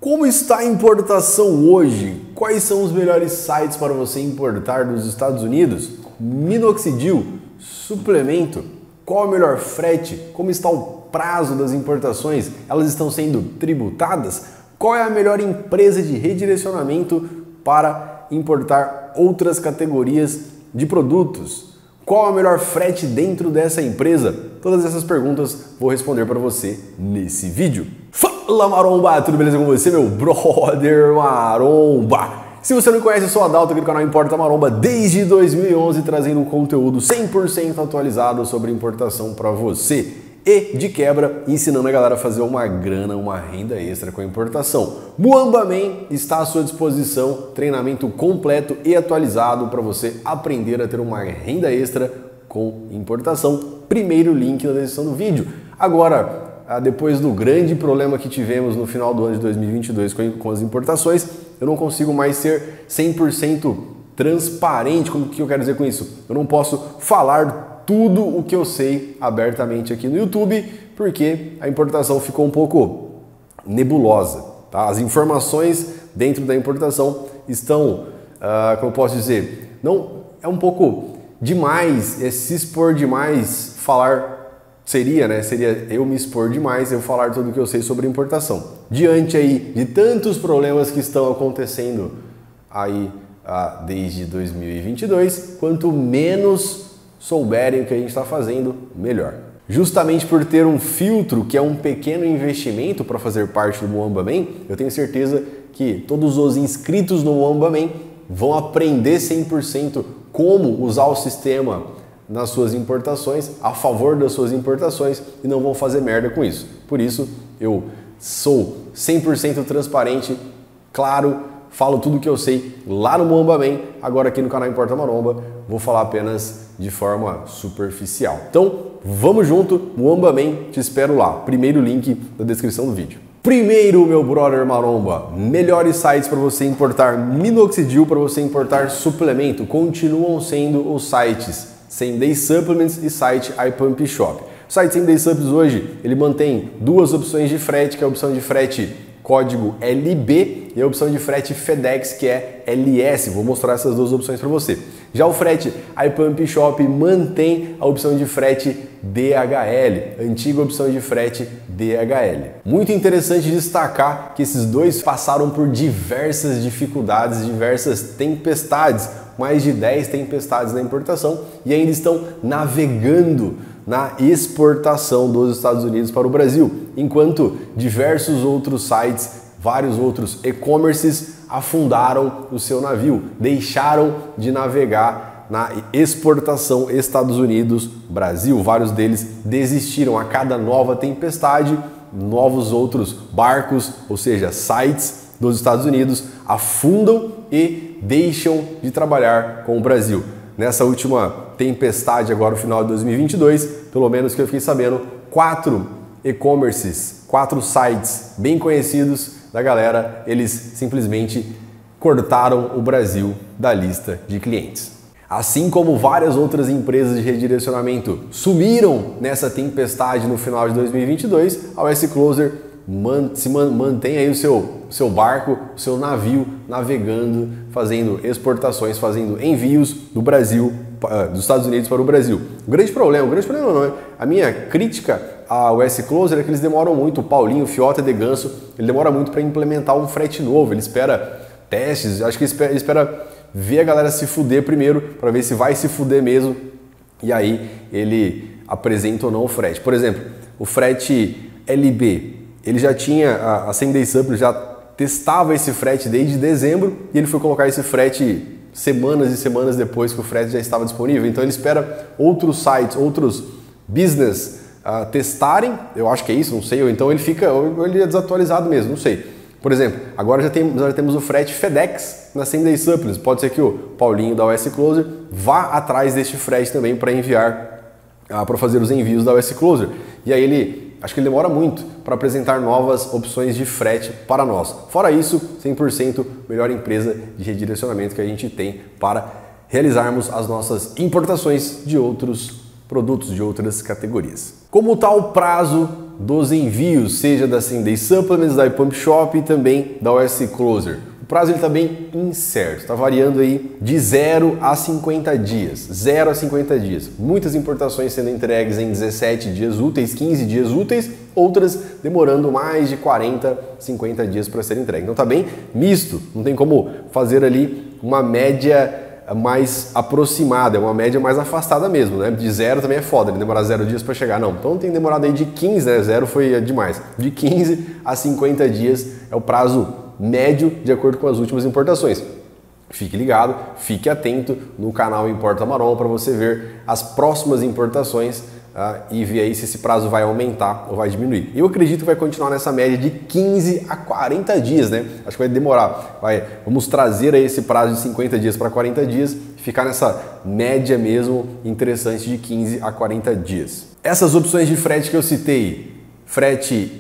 Como está a importação hoje? Quais são os melhores sites para você importar dos Estados Unidos? Minoxidil, suplemento, qual é o melhor frete? Como está o prazo das importações? Elas estão sendo tributadas? Qual é a melhor empresa de redirecionamento para importar outras categorias de produtos? Qual é o melhor frete dentro dessa empresa? Todas essas perguntas vou responder para você nesse vídeo. Fala Maromba, tudo beleza com você, meu brother Maromba? Se você não conhece, eu sou o Adalto aqui do canal Importa Maromba desde 2011, trazendo um conteúdo 100% atualizado sobre importação para você. E, de quebra, ensinando a galera a fazer uma grana, uma renda extra com a importação. Muambaman está à sua disposição, treinamento completo e atualizado para você aprender a ter uma renda extra com importação. Primeiro link na descrição do vídeo. Agora, depois do grande problema que tivemos no final do ano de 2022 com as importações, eu não consigo mais ser 100% transparente. Como que eu quero dizer com isso? Eu não posso falar tudo o que eu sei abertamente aqui no YouTube, porque a importação ficou um pouco nebulosa. Tá? As informações dentro da importação estão, como eu posso dizer, não é um pouco demais, é se expor demais, falar seria eu me expor demais, eu falar tudo o que eu sei sobre importação. Diante aí de tantos problemas que estão acontecendo aí desde 2022, quanto menos souberem o que a gente está fazendo, melhor. Justamente por ter um filtro que é um pequeno investimento para fazer parte do Muambaman, eu tenho certeza que todos os inscritos no Muambaman vão aprender 100% como usar o sistema nas suas importações, a favor das suas importações, e não vão fazer merda com isso. Por isso, eu sou 100% transparente, claro, falo tudo o que eu sei lá no Muambaman. Agora aqui no canal Importa Maromba, vou falar apenas de forma superficial. Então, vamos junto, Muambaman, te espero lá. Primeiro link na descrição do vídeo. Primeiro, meu brother Maromba, melhores sites para você importar minoxidil, para você importar suplemento, continuam sendo os sites Same Day Supplements e site iPump Shop. O site Same Day Supplements hoje, ele mantém duas opções de frete, que é a opção de frete código LB e a opção de frete FedEx, que é LS. Vou mostrar essas duas opções para você. Já o frete iPump Shop mantém a opção de frete DHL, antiga opção de frete DHL. Muito interessante destacar que esses dois passaram por diversas dificuldades, diversas tempestades, mais de 10 tempestades na importação, e ainda estão navegando na exportação dos Estados Unidos para o Brasil, enquanto diversos outros sites, vários outros e-commerces afundaram o seu navio, deixaram de navegar na exportação Estados Unidos-Brasil. Vários deles desistiram. A cada nova tempestade, novos outros barcos, ou seja, sites dos Estados Unidos, afundam e deixam de trabalhar com o Brasil. Nessa última tempestade, agora no final de 2022, pelo menos que eu fiquei sabendo, 4 e-commerces, 4 sites bem conhecidos da galera, eles simplesmente cortaram o Brasil da lista de clientes. Assim como várias outras empresas de redirecionamento sumiram nessa tempestade no final de 2022, a US Closer mantém aí o seu barco, o seu navio navegando, fazendo exportações, fazendo envios do Brasil, dos Estados Unidos para o Brasil. O grande problema não é, a minha crítica à US Closer é que eles demoram muito, o Paulinho, o Fiota de Ganso, ele demora muito para implementar um frete novo, ele espera testes, acho que ele espera ver a galera se fuder primeiro, para ver se vai se fuder mesmo, e aí ele apresenta ou não o frete. Por exemplo, o frete LB, ele já tinha, a Same Day Supplements já testava esse frete desde dezembro, e ele foi colocar esse frete semanas e semanas depois que o frete já estava disponível. Então ele espera outros sites, outros business testarem, eu acho que é isso, não sei, ou então ele é desatualizado mesmo, não sei. Por exemplo, agora já temos o frete FedEx na Same Day Supplements. Pode ser que o Paulinho da US Closer vá atrás deste frete também para enviar, para fazer os envios da US Closer. E aí acho que ele demora muito para apresentar novas opções de frete para nós. Fora isso, 100% melhor empresa de redirecionamento que a gente tem para realizarmos as nossas importações de outros produtos, de outras categorias. Como está o prazo dos envios, seja da Same Day Supplements, da iPump Shop e também da OS Closer. O prazo está bem incerto, está variando aí de 0 a 50 dias. 0 a 50 dias. Muitas importações sendo entregues em 17 dias úteis, 15 dias úteis, outras demorando mais de 40, 50 dias para ser entregue. Então está bem misto, não tem como fazer ali uma média mais aproximada, é uma média mais afastada mesmo, né? De 0 também é foda, ele demorar 0 dias para chegar. Não, então tem demorado aí de 15, né? 0 foi demais. De 15 a 50 dias é o prazo médio de acordo com as últimas importações. Fique ligado, fique atento no canal Importa Maromba para você ver as próximas importações e ver aí se esse prazo vai aumentar ou vai diminuir. Eu acredito que vai continuar nessa média de 15 a 40 dias, né? Acho que vai demorar. Vamos trazer aí esse prazo de 50 dias para 40 dias e ficar nessa média mesmo interessante de 15 a 40 dias. Essas opções de frete que eu citei, frete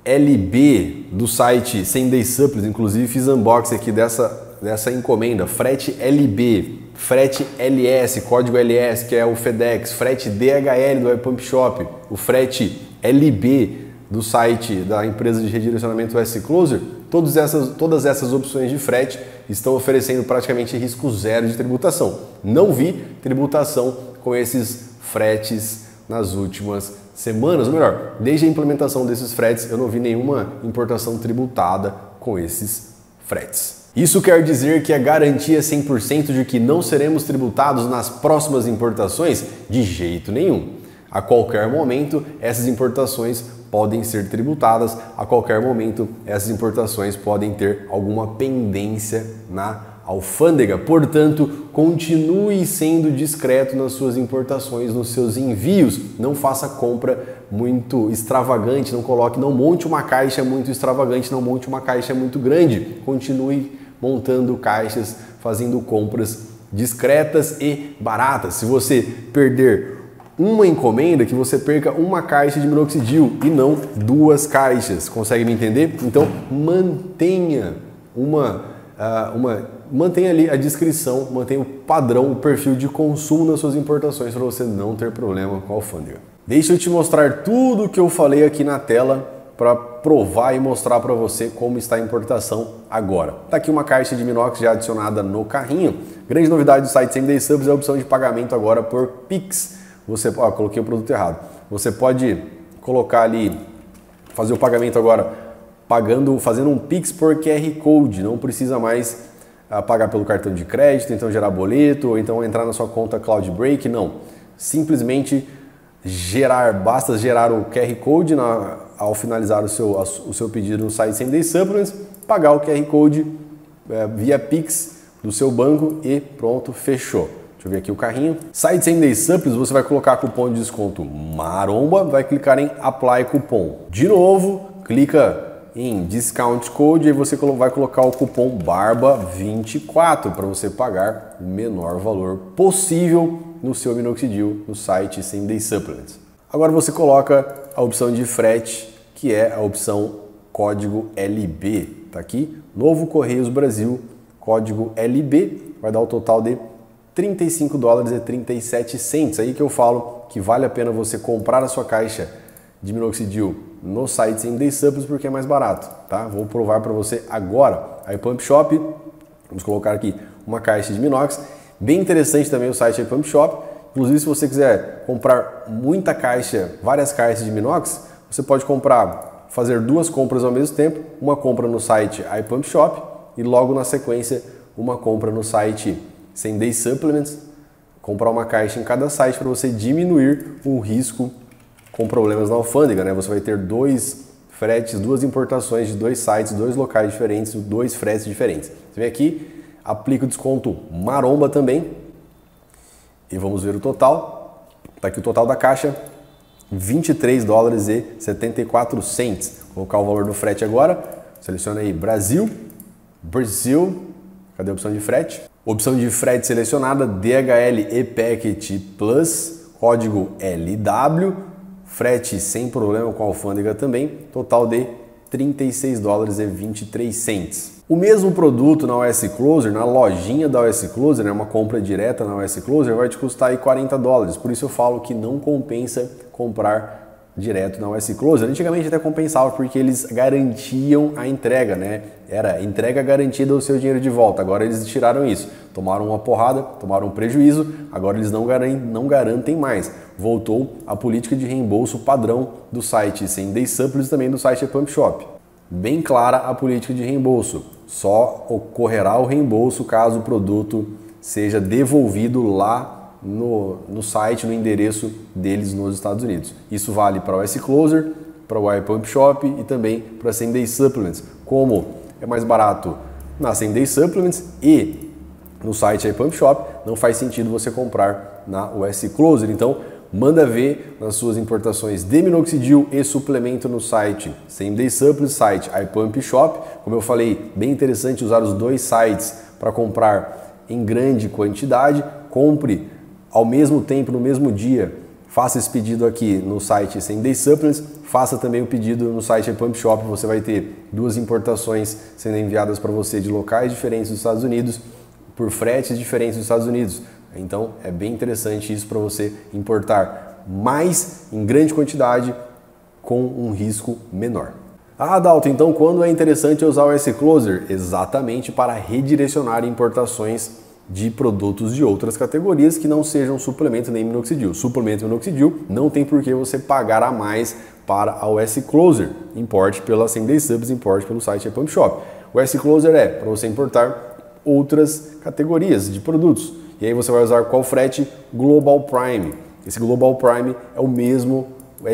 LB do site Same Day Supplements, inclusive fiz unboxing aqui dessa encomenda, frete LB, frete LS, código LS, que é o FedEx, frete DHL do iPump Shop, o frete LB do site da empresa de redirecionamento OS Closer, todas essas opções de frete estão oferecendo praticamente risco zero de tributação. Não vi tributação com esses fretes nas últimas semanas, ou melhor, desde a implementação desses fretes eu não vi nenhuma importação tributada com esses fretes. Isso quer dizer que a garantia 100% de que não seremos tributados nas próximas importações? De jeito nenhum. A qualquer momento essas importações podem ser tributadas, a qualquer momento essas importações podem ter alguma pendência na alfândega. Portanto, continue sendo discreto nas suas importações, nos seus envios. Não faça compra muito extravagante, não monte uma caixa muito extravagante, não monte uma caixa muito grande. Continue montando caixas, fazendo compras discretas e baratas. Se você perder uma encomenda, que você perca uma caixa de minoxidil e não 2 caixas. Consegue me entender? Então, mantenha mantenha ali a descrição, mantenha o padrão, o perfil de consumo das suas importações para você não ter problema com a alfândega. Deixa eu te mostrar tudo o que eu falei aqui na tela para provar e mostrar para você como está a importação agora. Tá aqui uma caixa de Minox já adicionada no carrinho. Grande novidade do site Same Day Subs é a opção de pagamento agora por Pix. Coloquei o produto errado. Você pode colocar ali, fazer o pagamento agora fazendo um Pix por QR Code. Não precisa mais pagar pelo cartão de crédito, então gerar boleto, ou então entrar na sua conta Cloudbreak. Não. Simplesmente basta gerar o QR Code ao finalizar o seu pedido no site Same Day Supplements, pagar o QR Code via Pix do seu banco e pronto, fechou. Deixa eu ver aqui o carrinho. Site Same Day Supplements, você vai colocar cupom de desconto MAROMBA, vai clicar em Apply Cupom. De novo, clica em Discount Code e você vai colocar o cupom BARBA24 para você pagar o menor valor possível no seu minoxidil no site Same Day Supplements. Agora você coloca a opção de frete, que é a opção código LB. Tá aqui, Novo Correios Brasil, código LB, vai dar o total de $35,37. Aí que eu falo que vale a pena você comprar a sua caixa de minoxidil no site Same Day Supplements porque é mais barato, tá? Vou provar para você agora. iPump Shop, vamos colocar aqui uma caixa de Minox. Bem interessante também o site iPump Shop. Inclusive, se você quiser comprar muita caixa, várias caixas de Minox, você pode fazer 2 compras ao mesmo tempo, uma compra no site iPump Shop e logo na sequência uma compra no site Same Day Supplements, comprar uma caixa em cada site para você diminuir o risco com problemas na alfândega, né? Você vai ter 2 fretes, 2 importações de 2 sites, 2 locais diferentes, 2 fretes diferentes. Você vem aqui, aplica o desconto maromba também e vamos ver o total. Tá aqui o total da caixa, $23,74. Vou colocar o valor do frete agora. Seleciona aí Brasil. Cadê a opção de frete? Opção de frete selecionada, DHL e-Packet Plus, código LW, frete sem problema com a alfândega também, total de $36,23. O mesmo produto na OS Closer, na lojinha da OS Closer, né, uma compra direta na OS Closer, vai te custar aí $40. Por isso eu falo que não compensa comprar direto na US Closer. Antigamente até compensava porque eles garantiam a entrega, né? Era entrega garantida o seu dinheiro de volta. Agora eles tiraram isso. Tomaram uma porrada, tomaram um prejuízo, agora eles não garantem mais. Voltou a política de reembolso padrão do site Same Day Supplies e também do site Pump Shop. Bem clara a política de reembolso. Só ocorrerá o reembolso caso o produto seja devolvido lá no site, no endereço deles nos Estados Unidos. Isso vale para o US Closer, para o iPump Shop e também para a Same Day Supplements. Como é mais barato na Same Day Supplements e no site iPump Shop, não faz sentido você comprar na US Closer. Então, manda ver nas suas importações de minoxidil e suplemento no site Same Day Supplements, site iPump Shop. Como eu falei, bem interessante usar os dois sites para comprar em grande quantidade. Compre ao mesmo tempo, no mesmo dia, faça esse pedido aqui no site Same Day Supplements, faça também o pedido no site iPump Shop, você vai ter duas importações sendo enviadas para você de locais diferentes dos Estados Unidos, por fretes diferentes dos Estados Unidos. Então é bem interessante isso para você importar mais em grande quantidade com um risco menor. Ah, Dalton, então quando é interessante usar o US Closer? Exatamente para redirecionar importações de produtos de outras categorias que não sejam suplemento nem minoxidil. Suplemento e minoxidil não tem por que você pagar a mais para a US Closer. Importe pela Same Day Subs, importe pelo site iPump Shop. O US Closer é para você importar outras categorias de produtos. E aí você vai usar qual frete? Global Prime. Esse Global Prime é o mesmo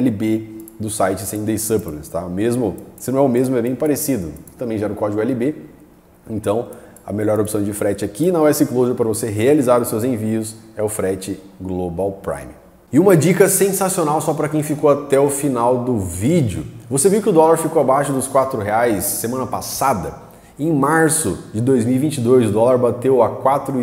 LB do site Same Day Supplements, tá? Mesmo, se não é o mesmo, é bem parecido. Também gera o código LB. Então, a melhor opção de frete aqui na US Closer para você realizar os seus envios é o frete Global Prime. E uma dica sensacional só para quem ficou até o final do vídeo. Você viu que o dólar ficou abaixo dos R$4 semana passada? Em março de 2022 o dólar bateu a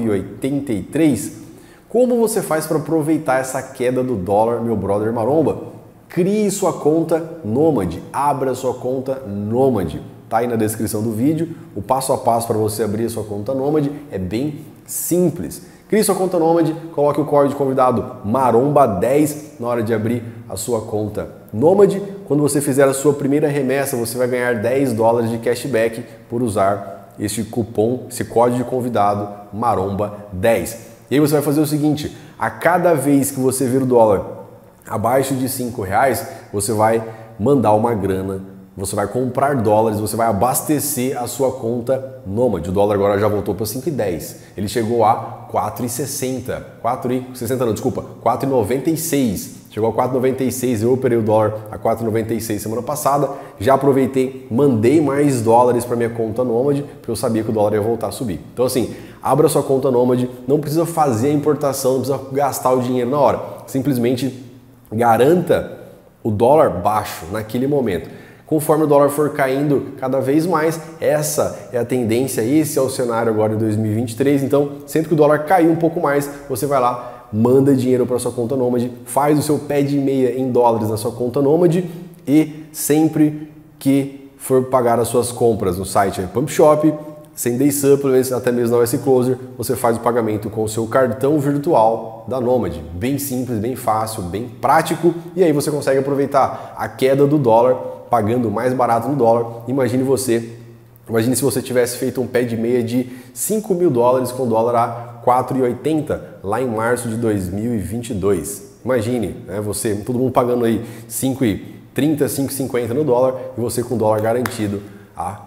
4,83. Como você faz para aproveitar essa queda do dólar, meu brother maromba? Crie sua conta Nômade, abra sua conta Nômade. Tá aí na descrição do vídeo, o passo a passo para você abrir a sua conta Nômade é bem simples. Crie sua conta Nômade, coloque o código de convidado MAROMBA10 na hora de abrir a sua conta Nômade. Quando você fizer a sua primeira remessa, você vai ganhar $10 de cashback por usar este cupom, esse código de convidado MAROMBA10. E aí você vai fazer o seguinte, a cada vez que você ver o dólar abaixo de R$5, você vai mandar uma grana, você vai comprar dólares, você vai abastecer a sua conta Nômade. O dólar agora já voltou para 5,10. Ele chegou a 4,60. 4,60 não, desculpa, 4,96. Chegou a 4,96, eu operei o dólar a 4,96 semana passada. Já aproveitei, mandei mais dólares para minha conta Nômade, porque eu sabia que o dólar ia voltar a subir. Então assim, abra sua conta Nômade, não precisa fazer a importação, não precisa gastar o dinheiro na hora. Simplesmente garanta o dólar baixo naquele momento. Conforme o dólar for caindo cada vez mais, essa é a tendência, esse é o cenário agora em 2023. Então, sempre que o dólar cair um pouco mais, você vai lá, manda dinheiro para sua conta Nômade, faz o seu pé de meia em dólares na sua conta Nômade e sempre que for pagar as suas compras no site Pump Shop, Same Day Supplements, até mesmo na US Closer, você faz o pagamento com o seu cartão virtual da Nômade. Bem simples, bem fácil, bem prático e aí você consegue aproveitar a queda do dólar pagando mais barato no dólar. Imagine se você tivesse feito um pé de meia de $5.000 com o dólar a 4,80 lá em março de 2022. Imagine, né, todo mundo pagando aí 5,30, 5,50 no dólar e você com o dólar garantido a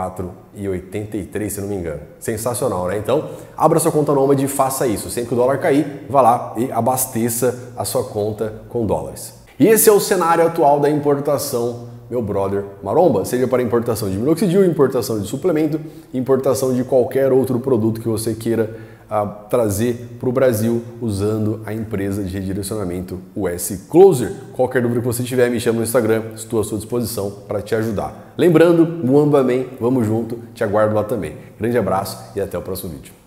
4,83, se não me engano. Sensacional, né? Então, abra sua conta Nômade e faça isso. Sempre que o dólar cair, vá lá e abasteça a sua conta com dólares. E esse é o cenário atual da importação, meu brother maromba, seja para importação de minoxidil, importação de suplemento, importação de qualquer outro produto que você queira trazer para o Brasil usando a empresa de redirecionamento US Closer. Qualquer dúvida que você tiver, me chama no Instagram, estou à sua disposição para te ajudar. Lembrando, Muamba Man, vamos junto, te aguardo lá também. Grande abraço e até o próximo vídeo.